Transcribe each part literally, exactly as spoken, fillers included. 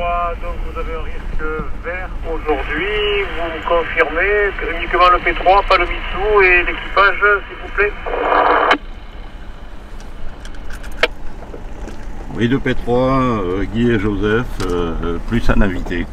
trois, donc vous avez un risque vert aujourd'hui. Vous me confirmez uniquement le P trois, pas le Mitsu et l'équipage, s'il vous plaît. Oui, de P trois, euh, Guy et Joseph, euh, plus un invité.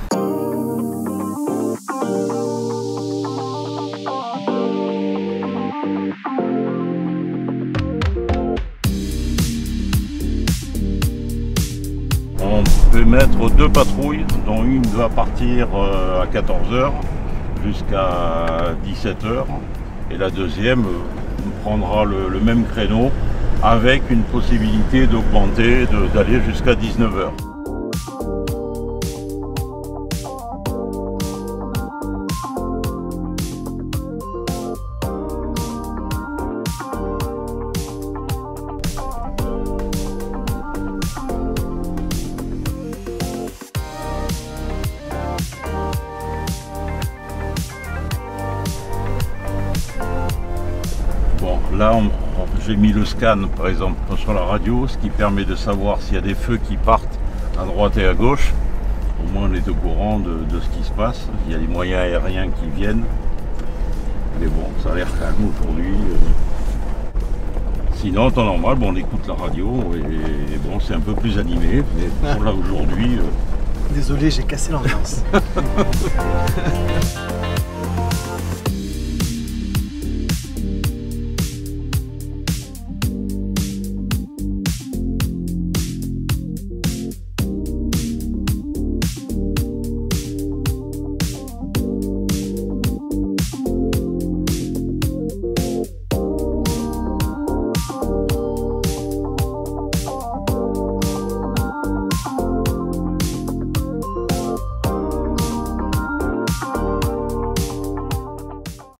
On peut mettre deux patrouilles, dont une va partir à quatorze heures jusqu'à dix-sept heures et la deuxième prendra le, le même créneau avec une possibilité d'augmenter, d'aller jusqu'à dix-neuf heures. Bon, là, j'ai mis le scan, par exemple, sur la radio, ce qui permet de savoir s'il y a des feux qui partent à droite et à gauche. Au moins, on est au courant de, de ce qui se passe. Il y a des moyens aériens qui viennent. Mais bon, ça a l'air calme aujourd'hui. Sinon, en temps normal, bon, on écoute la radio et, et bon, c'est un peu plus animé. Mais pour là, aujourd'hui... Euh... Désolé, j'ai cassé l'ambiance.